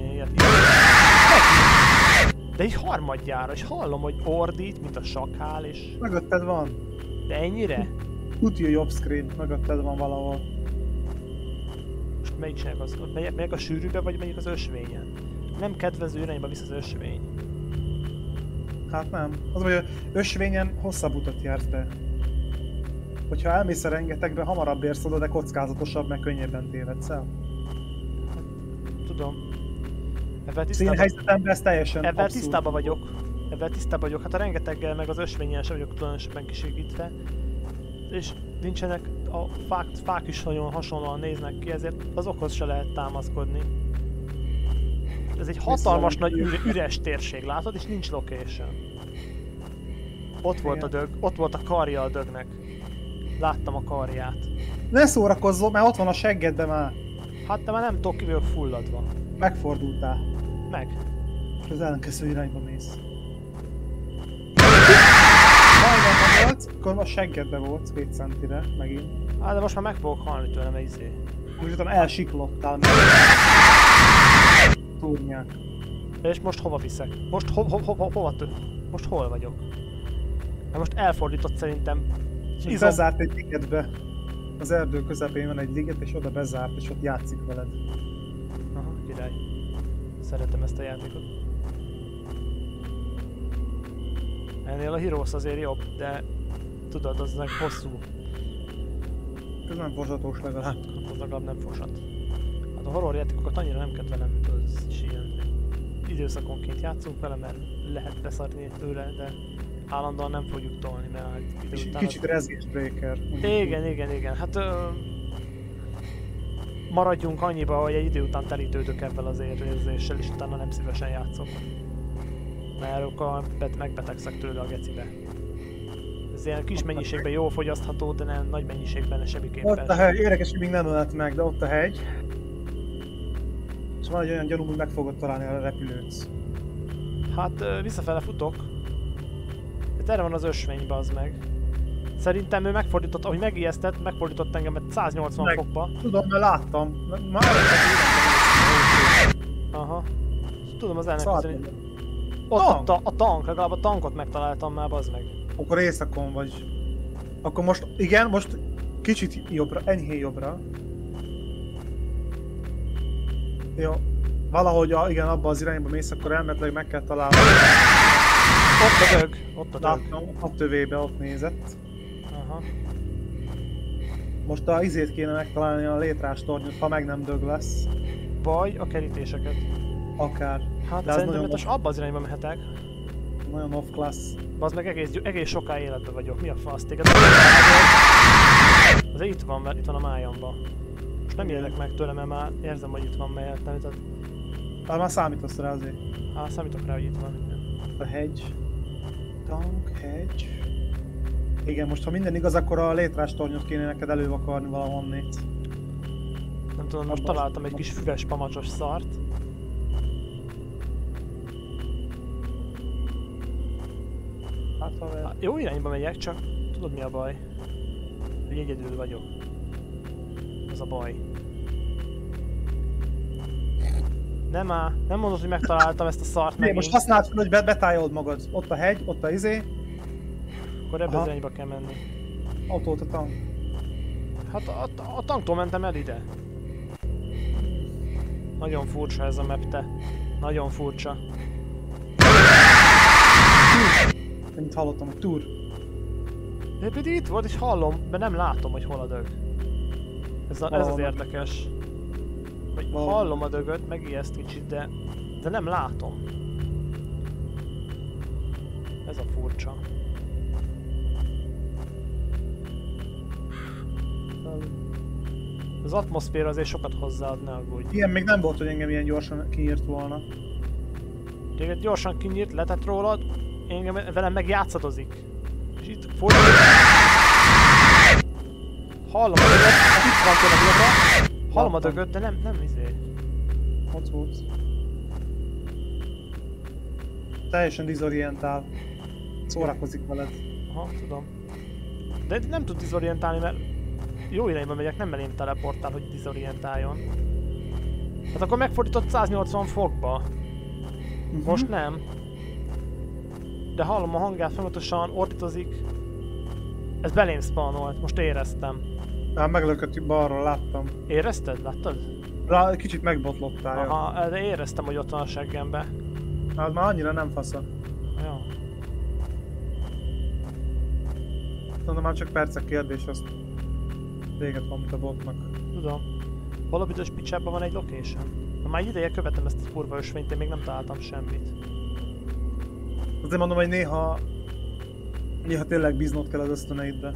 De egy harmadjára, és hallom, hogy ordít, mint a sakkál, és... Mögötted van. De ennyire? Tuti a jobb screen, mögötted van valahol. Most melyik csinálják az? Megyek a sűrűbe, vagy megyik az ösvényen? Nem kedvező irányba visz az ösvény. Hát nem. Az vagy, hogy ösvényen hosszabb utat jársz be. Hogyha elmész a rengetegbe, hamarabb érsz oda, de kockázatosabb, meg könnyebben tévedsz el. Tudom. Én helyzetemben ez teljesen ebben abszurd. tisztában vagyok. Hát a rengeteggel meg az ösvényen sem vagyok különösebben kisegítve. És nincsenek, a fák is nagyon hasonlóan néznek ki, ezért azokhoz se lehet támaszkodni. Ez egy hatalmas nagy üres térség, látod? És nincs location. Ott volt a dög, ott volt a karja a dögnek. Láttam a karját. Ne szórakozzol, mert ott van a seggedben már. Hát de már nem tudok, ki vagyok fulladva. Megfordultál. Meg. És az ellenkező irányba mész. Majdnem nem volt, akkor a seggedbe volt 2 centire, megint. Hát de most már meg fogok halni tőlem, mert izé. Úgy utána elsiklottál meg. Túrnyák. És most hova viszek? Most most hol vagyok? Hát most elfordított szerintem. Bezárt egy ligetbe. Az erdő közepén van egy liget, és oda bezárt, és ott játszik veled. Aha, király. Szeretem ezt a játékot. Ennél a Heroes azért jobb, de tudod, az meg hosszú. Ez nem fosatós legalább. Az legalább nem fosat. Hát a horror játékokat annyira nem kedvelem, mint az is ilyen. Időszakonként játszunk vele, mert lehet beszarni tőle, de állandóan nem fogjuk tolni, mert idő után... Kicsit rezgésbreaker. Igen. Hát maradjunk annyiba, hogy egy idő után telítődök ebben az érzéssel, és utána nem szívesen játszok. Mert akkor megbetegszek tőle a gecibe. Ez ilyen kis mennyiségben jól fogyasztható, de nem nagy mennyiségben semmiképpen. Ott a hegy, érdekes, hogy még nem ölt meg, de ott a hegy. És van egy olyan gyanúm, hogy meg fogod találni a repülőt. Hát visszafele futok. Hát erre van az ösvény, bazd meg. Szerintem ő megfordított, ahogy megijesztett, megfordított engemet 180 fokba. Tudom, mert láttam. Már aha. Tudom az ellenkező. Ott a tank, legalább a tankot megtaláltam már, bazd meg. Akkor éjszakon vagy. Akkor most, igen, most kicsit jobbra, enyhén jobbra. Jó. Valahogy igen, abba az irányba mész, akkor elméletileg meg kell találni. Ott a dög. Láttam, a tövébe ott nézett. Aha. Most a izét kéne megtalálni, a létrás tornyot, ha meg nem dög lesz. Vagy a kerítéseket. Akár. Hát szerintem most abba az irányba mehetek. Nagyon off class. Bazd meg egész soká életben vagyok. Mi a fasz téged? Azért itt van a májamban. Most nem élek meg tőle, mert már érzem, hogy itt van mellettem. Hát már számítasz rá azért. Hát számítok rá, hogy itt van. A hegy. Tank, hegy. Igen, most ha minden igaz, akkor a létrás tornyot kéne neked elővakarni valahonnét. Nem tudom, most találtam egy kis füves pamacsos szart. Hát, jó irányba megyek, csak tudod mi a baj? Hogy egyedül vagyok. Az a baj. Nem áll. Nem mondod, hogy megtaláltam ezt a szart megint. Most használd fel, hogy betájold magad. Ott a hegy, ott a izé. Akkor ebbe az irányba kell menni. Autót a tank. Hát a tanktól mentem el ide. Nagyon furcsa ez a map, te. Nagyon furcsa. Ennyit hallottam, hogy túr. De pedig itt volt és hallom, de nem látom, hogy hol a dög. Ez az érdekes. Hogy hallom a dögöt, megijeszt kicsit, de nem látom. Ez a furcsa. Az atmoszféra azért sokat hozzáad, ne aggódj. Ilyen még nem volt, hogy engem ilyen gyorsan kiírt volna. Téged gyorsan kinyírt, letett rólad, engem velem meg játszadozik. És itt fordul. Hallom a dögöt, itt van tőle jobbra. Hallom a dögöt, de nem izé. Ott volt. Teljesen dizorientál. Szórakozik veled. Aha, tudom. De nem tud dizorientálni, mert jó irányba megyek, nem elém teleportál, hogy dizorientáljon. Hát akkor megfordított 180 fokba. Most nem. De hallom a hangját, folyamatosan ordítozik. Ez belém spawnolt, most éreztem. Hát meglökött balról, láttam. Érezted? Láttad? Kicsit megbotlottál. Aha, de éreztem, hogy ott van a seggembe. Hát már annyira nem fasza. Jó. Mondom, már csak percek kérdés, azt véget van, mint a botnak. Tudom. Hol a büdös picsában van egy location? Már ideje követem ezt a kurva ösvényt, én még nem találtam semmit. Azért mondom, hogy néha tényleg bíznod kell az ösztöneidbe.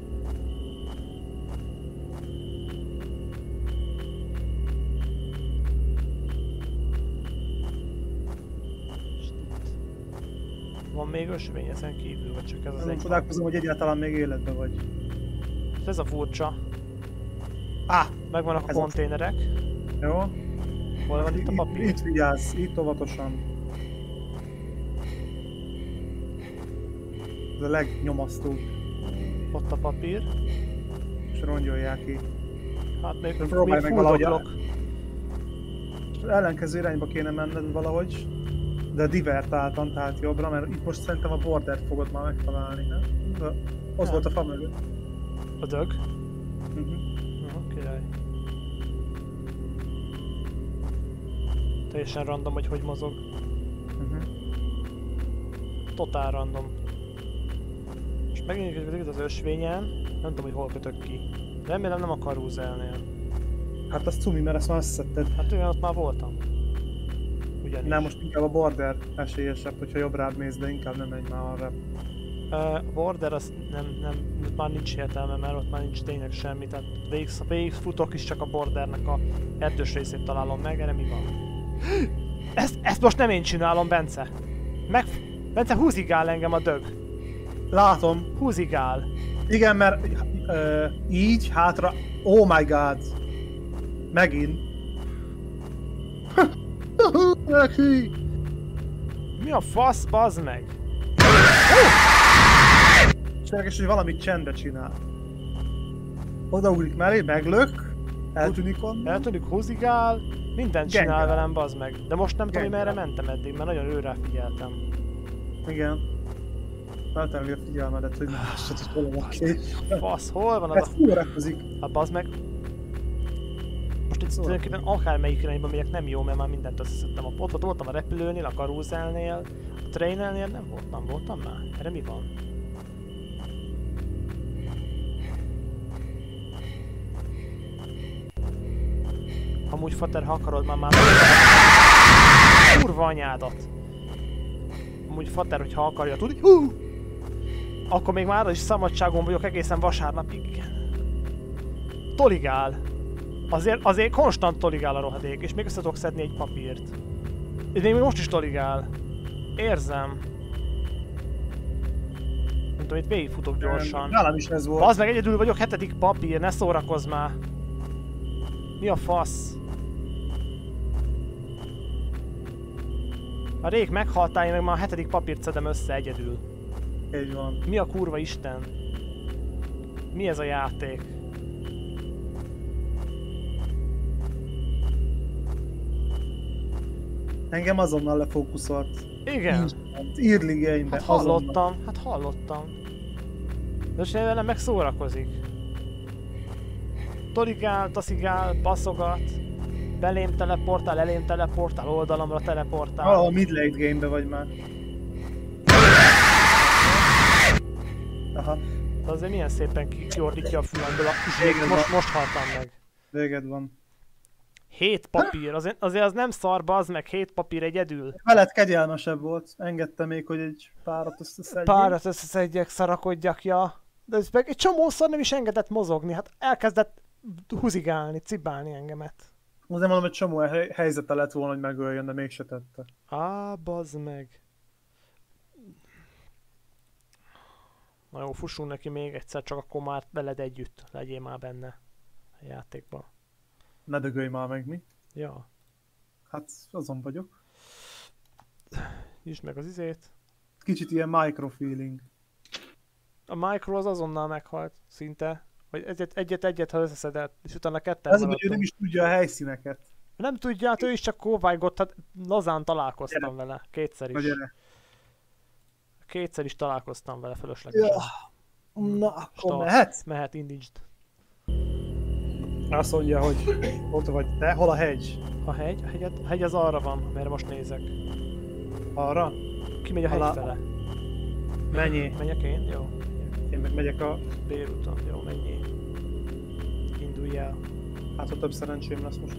Van még ösvény ezen kívül, vagy csak ez az egy? Csodálkozom, hogy egyáltalán még életben vagy. Ez a furcsa. Ah! Megvannak a konténerek. Jó. Hol van itt a papír? Itt vigyázz, itt óvatosan. Ez a legnyomasztóbb. Ott a papír. És rongyolják ki. Hát még fuldoklok. Ellenkező irányba kéne menned valahogy. De divertáltan, tehát jobbra, mert itt most szerintem a bordert fogod már megtalálni, ne? Az volt a fa mögött. A dög? Király. Teljesen random, hogy mozog. Totál random. És megint az ösvényen, nem tudom, hogy hol kötök ki. Remélem nem a karúzelnél. Hát az cumi, mert ezt már összeszedted. Hát olyan, ott már voltam. Ugyanis. Nem, most inkább a border esélyesebb, hogyha jobbrád mész, de inkább nem menj már arra. A border az nem, már nincs értelme, mert ott már nincs tényleg semmi, tehát végig futok is csak a bordernek a erdős részét találom meg, erre mi van? Ezt most nem én csinálom, Bence! Bence, húzigál engem a dög! Látom! Húzigál! Igen, mert így, hátra... Oh my god! Megint! Mi a fasz, bazd meg? És érdekes, hogy valamit csendbe csinál. Odaugrik mellé, meglök, eltűnik onnan. Eltűnik, húzigál, mindent csinál velem, bazd meg. De most nem tudom, hogy merre mentem eddig, mert nagyon őrá figyeltem. Igen. Feltenni a figyelmedet, hogy lássad, hogy hol van ki. Fasz, hol van az ez szórakozik. Hát bazd meg. Most itt tulajdonképpen akármelyik irányban megyek nem jó, mert már mindent összeszedtem. Ott voltam a repülőnél, a karúzelnél, a trainelnél nem voltam. Voltam már? Erre mi van? Amúgy fater, ha akarod, már kurva anyádat! Amúgy fater, hogyha akarja tudni, akkor még már is szabadságon vagyok egészen vasárnapig. Toligál! Azért konstant toligál a rohadék, és még össze tudok szedni egy papírt. És még most is toligál. Érzem. Nem tudom, itt végigfutok gyorsan. Nálam is ez volt. Bazd meg, egyedül vagyok, 7. papír, ne szórakozz már. Mi a fasz? A rég meghaltál, én meg már a 7. papírt szedem össze egyedül. Így van. Mi a kurva Isten? Mi ez a játék? Engem azonnal lefókuszolt. Igen. Írligénybe, Hát hallottam, hát hallottam. De most velem meg szórakozik. Torigál, taszigál, baszogat. Belém teleportál, elém teleportál, oldalamra teleportál. Valahol mid-late game-be vagy már. Aha. De azért milyen szépen kiordítja a fülemből a Véged van. most haltam meg. Véged van. 7 papír, azért az nem szar, bazd meg, 7 papír egyedül. Veled kegyelmesebb volt. Engedte még, hogy egy párat összeszedjék. Párat összeszedjek, szarakodjak, ja. De ez meg egy csomószor nem is engedett mozogni, hát elkezdett húzigálni, cibálni engemet. Azért mondom, hogy csomó helyzete lett volna, hogy megöljön, de mégse tette. Á, bazd meg. Na jó, fussunk neki még egyszer, csak akkor már veled együtt legyél már benne a játékban. Ne dögölj már meg, mi? Ja. Hát azon vagyok. Nyisd meg az izét. Kicsit ilyen microfeeling. A micro az azonnal meghalt, szinte. Vagy egyet, ha összeszedett, és utána ketten Ez hogy ő maradtunk. nem is tudja a helyszíneket. Nem tudja, hát ő is csak kóvájgott, hát lazán találkoztam vele. Kétszer is. Gyere. Kétszer is találkoztam vele fölöslegesen. Ja. Na, akkor Start. mehetsz? Mehet, indítsd. Azt mondja, hogy ott vagy te. Hol a hegy? A hegy az arra van, amerre most nézek. Arra? Kimegy a hegy Alá- fele. Menjél. Menjek én? Jó. Én meg megyek a... Bérúton. Jó, menjél. Indulj el. Hát, ha több szerencsém lesz most.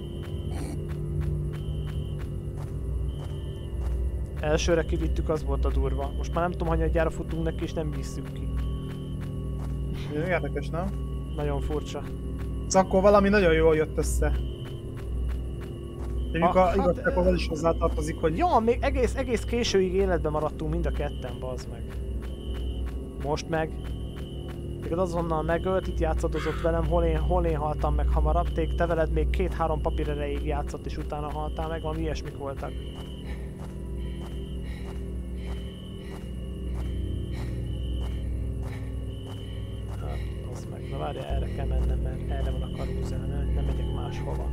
Elsőre kivittük, az volt a durva. Most már nem tudom, hanyadjára futunk neki, és nem visszük ki. Érdekes, nem? Nagyon furcsa. Szóval akkor valami nagyon jól jött össze. Mondjuk Hát, a igazsághoz az is hozzátartozik, hogy Ja, még egész későig életben maradtunk mind a ketten, bazd meg. Most meg. Téged azonnal megölt, itt játszadozott velem, hol én haltam meg hamarabb. Te veled még 2-3 papír erejéig játszott, és utána haltál meg, valami ilyesmik voltak. Hát, az meg. Na várjál, erre kell mennem, mert erre van a karúza, nem megyek máshova.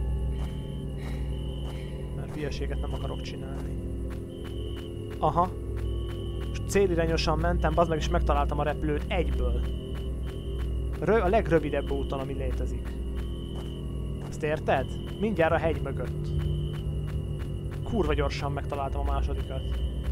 Mert hülyeséget nem akarok csinálni. Aha. Most célirányosan mentem, bazd meg, és megtaláltam a repülőt egyből. A legrövidebb úton, ami létezik. Ezt érted? Mindjárt a hegy mögött. Kurva gyorsan megtaláltam a másodikat.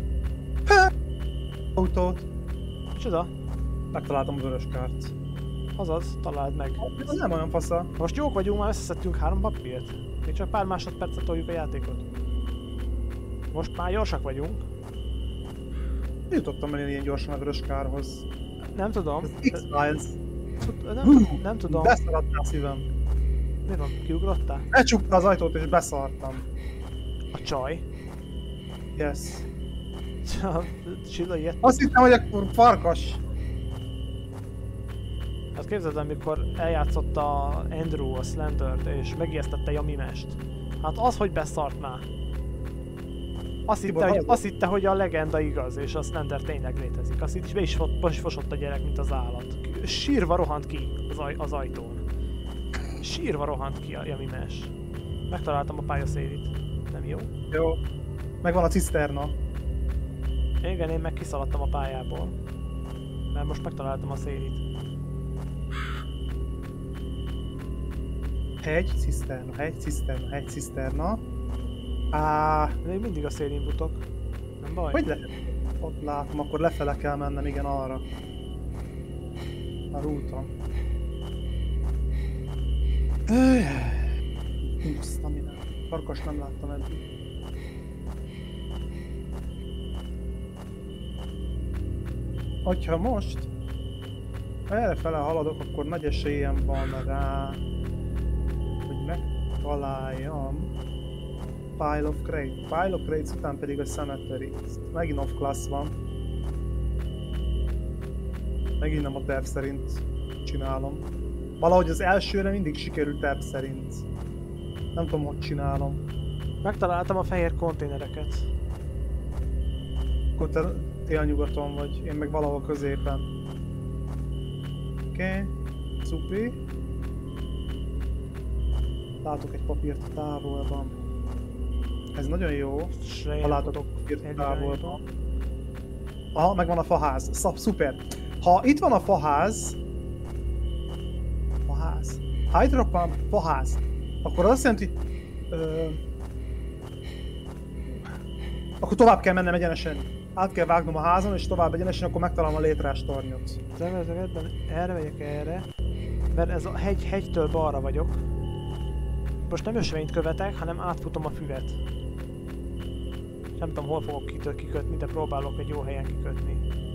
autót. Csoda? Megtaláltam a vörös kárt. Azaz, találd meg. Ez nem olyan fasza. Most jók vagyunk, már összeszedtünk 3 papírt. Még csak pár másodpercet toljuk a játékot. Most már gyorsak vagyunk. Jutottam el ilyen gyorsan a vörös kárhoz. Nem tudom. X-Files. Nem tudom. Beszaradtál szívem. Mi van? Kiugrottál? Becsukta az ajtót és beszartam. A csaj. Yes. Csilla ilyet. Azt hittem, hogy akkor farkas. Hát képzeld el, amikor eljátszotta Andrew a Slendert és megijesztette Jamimest. Hát az, hogy beszart már. Azt hitte, hogy a legenda igaz, és a Slender tényleg létezik. Azt hitt, és be is fosott a gyerek, mint az állat. Sírva rohant ki az ajtón. Sírva rohant ki a Jamimes. Megtaláltam a pályaszélit. Nem jó? Jó. Megvan a ciszterna. Igen, én meg kiszaladtam a pályából. Mert most megtaláltam a szélit. Hegy, ciszterna, hegy, ciszterna, hegy, ciszterna. Még mindig a szélén futok. Nem baj? Hogy lehet? Ott látom, akkor lefele kell mennem, igen, arra. A rúton. Nincs stamina. Farkas nem láttam eddig. Hogyha most errefele haladok, akkor nagy esélyem van rá, hogy megtaláljam Pile of Crates. Pile of Crates után pedig a Cemetery. Megint off class van. Megint nem a terv szerint csinálom. Valahogy az elsőre mindig sikerült terv szerint. Nem tudom, hogy csinálom. Megtaláltam a fehér konténereket. Akkor te télnyugaton vagy, én meg valahol középen. Oké, szupi. Látok egy papírt a távolban. Ez nagyon jó. Srejjel Ha látod, futok írt egy távolba. irányba. Aha, megvan a faház. Szuper. Ha itt van a faház... Faház? Ha itt van faház, akkor az azt jelenti, hogy... akkor tovább kell mennem egyenesen. Át kell vágnom a házon, és tovább egyenesen, akkor megtalálom a létrás tornyot. Remélhetően erre megyek erre, mert ez a hegytől balra vagyok. Most nem ösvényt követek, hanem átfutom a füvet. Nem tudom, hol fogok kikötni, de próbálok egy jó helyen kikötni.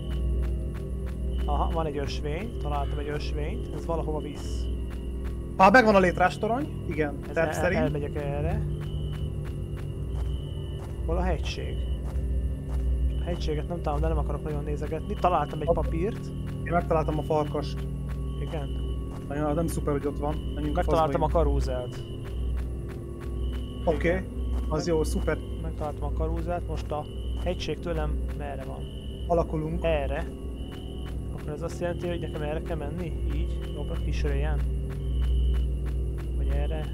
Aha, van egy ösvény, találtam egy ösvényt, ez valahova visz. Ha megvan a létrás torony, igen, terv szerint. Elmegyek erre. Hol a hegység? A hegységet nem találom, de nem akarok nagyon nézegetni. Találtam egy papírt. Én megtaláltam a farkast. Igen. Nagyon, nem szuper, hogy ott van. Megtaláltam a karúzelt. Oké, az jó, szuper. Megtaláltam a karúzelt, most a hegység tőlem merre van? Alakulunk. Erre. Akkor ez azt jelenti, hogy nekem erre kell menni? Így? Jobbra kisörélyen? Vagy erre?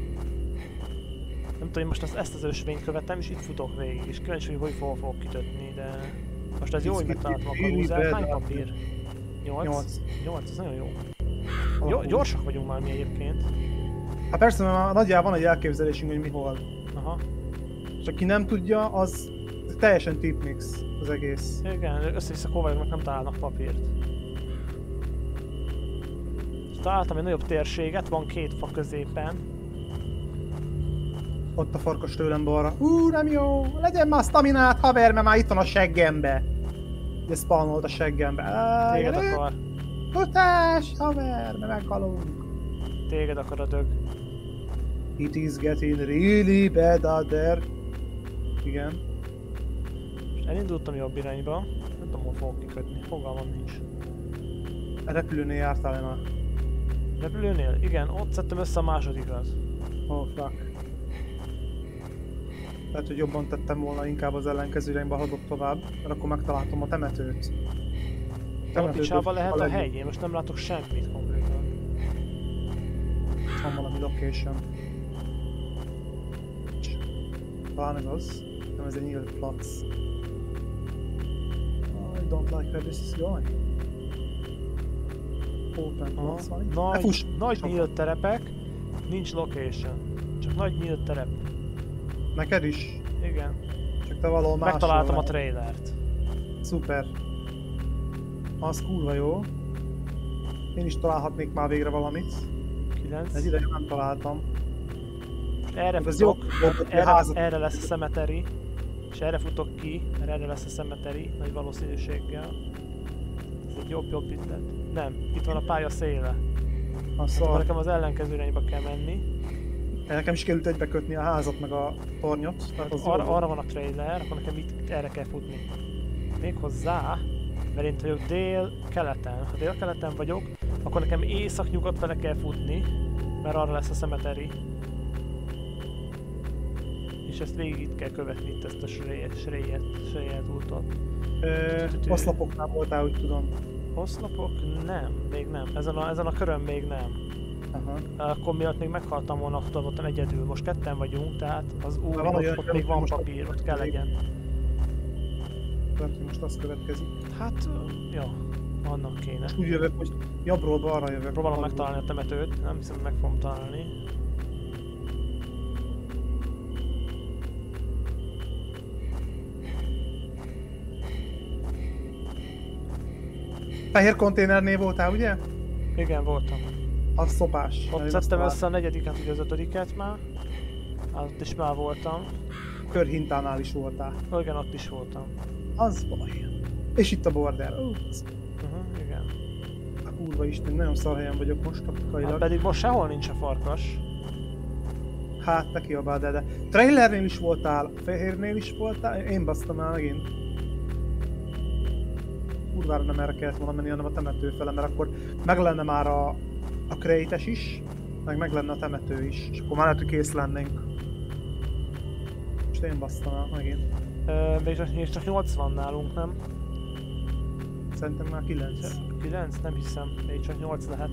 Nem tudom, most ezt az ösvényt követem, és itt futok végig, és kíváncsi, hogy fogok kitötni, de... Most ez jó, hogy megtaláltam a karúzelt. Hány papír? 8? 8, ez nagyon jó. Gyorsak vagyunk már mi egyébként. Hát persze, mert már nagyjából van egy elképzelésünk, hogy mi hol. Aha. És aki nem tudja, az teljesen tipmix az egész. Igen, össze-vissza kovályognak, nem találnak papírt. Találtam egy nagyobb térséget, van 2 fa középen. Ott a farkas tőlem balra. Nem jó! Legyen már staminát, haver, mert már itt van a seggembe. Ugye spawnolt a seggembe. Téged akar. Futás, haver, mert meghalunk. Téged akar a dög. It is getting really bad out there. Igen. Most elindultam jobb irányba. Nem tudom, hol fogok kikötni. Fogalmam nincs. A repülőnél jártál-e már? Repülőnél? Igen, ott szedtem össze a másodikat. Oh fuck. Lehet, hogy jobban tettem volna, inkább az ellenkező irányba haladok tovább, mert akkor megtaláltam a temetőt. Ott picsában lehet a hegy, én most nem látok semmit konkrétan. Van valami location. Talán ez az. Nem, ez egy nyílt plac. I don't like where this is going. Open plac van. Nagy nyílt terepek, nincs location. Csak nagy nyílt terep. Neked is? Igen. Csak te valahol máshol. Megtaláltam a trailert. Szuper. Az kurva jó. Én is találhatnék már végre valamit. 9. Egy ideje nem találtam. Erre futok, erre lesz a cemetery. És erre futok ki, mert erre lesz a cemetery, nagy valószínűséggel. Ez egy jobb üzlet. Nem, itt van a pálya széle. Hát nekem az ellenkező irányba kell menni. Nekem is került egybekötni a házat meg a tornyot. Arra van a trailer, akkor nekem itt erre kell futni. Méghozzá, mert én vagyok dél-keleten. Ha dél-keleten vagyok, akkor nekem észak-nyugat fele kell futni, mert arra lesz a cemetery. És ezt végig itt kell követni, itt ezt a sréjet útot. Oszlopoknál voltál, úgy tudom. Oszlopok? Nem, még nem. Ezen a körön még nem. Aha. Akkor miatt még meghaltam volna, akkor voltam egyedül. Most ketten vagyunk, tehát az ott még van papír, ott kell legyen. Lehet, hogy most az következik. Hát, ja, annak kéne. Úgy jövök, hogy jobbról balra jövök. Próbálom megtalálni a temetőt, nem hiszem, meg fogom találni. Fehér konténernél voltál, ugye? Igen, voltam. Az szopás. Ott szedtem össze a 4-et, ugye az 5-et már. Ott is már voltam. Körhintánál is voltál. Igen, ott is voltam. Az baj. És itt a border. Igen. A kurva isten, nagyon szar helyen vagyok most taktikailag. Hát pedig most sehol nincs a farkas. Hát te kiabáld el, de trailernél is voltál, fehérnél is voltál, én basztam el megint. Kurvára nem erre kellett volna menni, hanem a temető fele, mert akkor meg lenne már a crate-es is, meg lenne a temető is, és akkor már lehet, hogy kész lennénk. Most én basztam el megint. Még csak 80 nálunk, nem? Szerintem már 9. 9? Nem hiszem, még csak 8 lehet.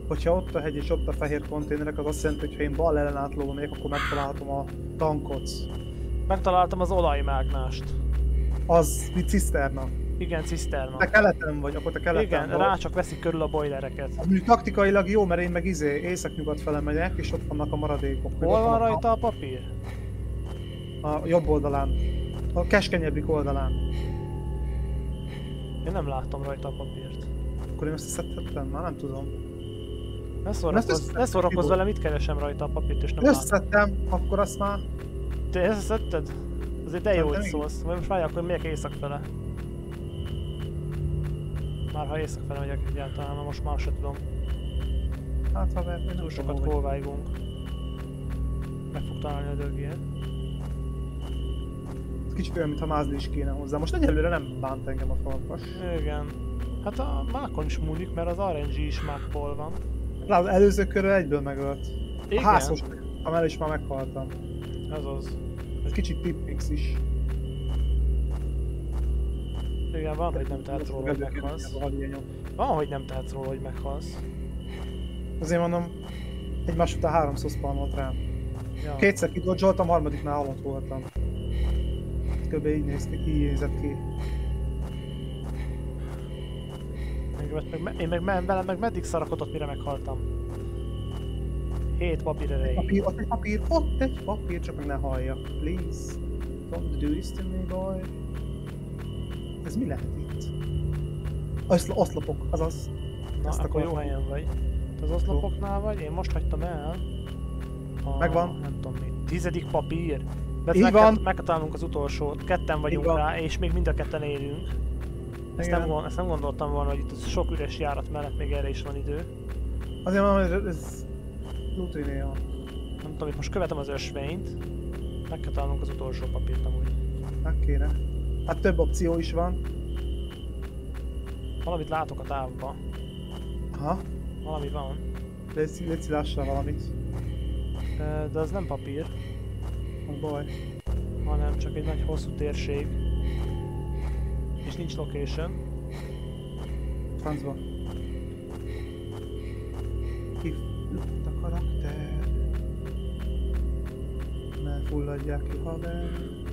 hogyha ott a hegy és ott a fehér konténerek, az azt jelenti, hogy ha én bal ellenátlóban megyek, akkor megtalálhatom a tankot. Megtaláltam az olajmágnást. Az mit ciszterna. Igen, ciszterna. Te keleten vagy, akkor te keleten Igen, vagy. rá csak veszik körül a boilereket. Az mondjuk taktikailag jó, mert én meg észak-nyugat fele megyek, és ott vannak a maradékok. Meg Hol ott van vannak rajta a papír? a jobb oldalán. A keskenyebbik oldalán. Én nem láttam rajta a papírt. Akkor én összeszedhettem? Már nem tudom. Ne szórakozz vele, mit keresem rajta a papírt és nem látom. Összeszedtem, akkor azt már... Te összeszedted? Azért de jó, hogy Szerintem szólsz. Majd most várj, akkor megyek észak fele. Már ha észak fele megyek egyáltalán, mert most már se tudom. Hát haver, én nem Túl sokat tudom, hogy... kóváigunk. Meg fog találni a dögél. Kicsit olyan, mintha mázni is kéne hozzá. Most egyelőre nem bánt engem a farkas. Igen. Hát a mákon is múlik, mert az RNG is mákból van. Az előző körre egyből megölt. A Igen. házhoz, amel is már meghaltam. Ez az. Ez kicsit tipmix is. Igen, van, hogy nem tehetsz róla, hogy meghalsz. Van, hogy nem tehetsz róla, hogy meghalsz. Azért mondom, egymás után 3-szor spawnolt rám. Ja. Kétszer kidodzsoltam, harmadiknál halott voltam. Kb. Így nézett ki. Én meg meddig szarakodott, mire meghaltam? 7 papír erejéig. Papír, ott egy papír, csak meg ne hallja. Please. Don't do this to me, boy. Ez mi lehet itt? Oszlopok, azaz. Na, Ezt akkor jó akartam. helyen vagy. Te az oszlopoknál vagy? Én most hagytam el. Megvan. Nem tudom mi. 10. papír. De Így van. meg kell találnunk az utolsót. Ketten vagyunk van. rá, és még mind a ketten élünk. Ezt nem gondoltam volna, hogy itt sok üres járat mellett még erre is van idő. Azért mondom, hogy ez... Lutrinéa. Nem tudom, itt most követem az ösvényt. Meg kell találnunk az utolsó papírt amúgy. Meg kéne. Hát több opció is van. Valamit látok a távba. Aha. Valami van. Légy lássál valamit. De az nem papír, A baj. hanem csak egy nagy hosszú térség. És nincs location. Francba. Kiflott a karakter. Ne fulladják ki, haver.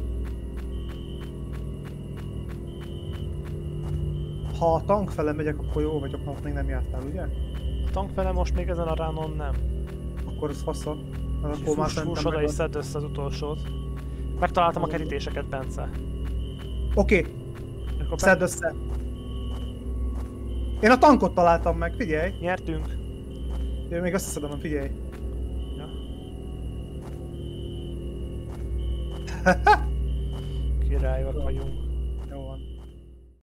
Ha a tank fele megyek, akkor jó vagyok, ha ott még nem jártál, ugye? A tank fele most még ezen a ránon nem. Akkor ez fasza. Akkor már Fuss oda és szedd össze az utolsót. Megtaláltam a kerítéseket, Bence. Oké, Akkor szedd össze. Én a tankot találtam meg, figyelj! nyertünk. Én még összeszedem, figyelj! Ja. Királyok vagyunk.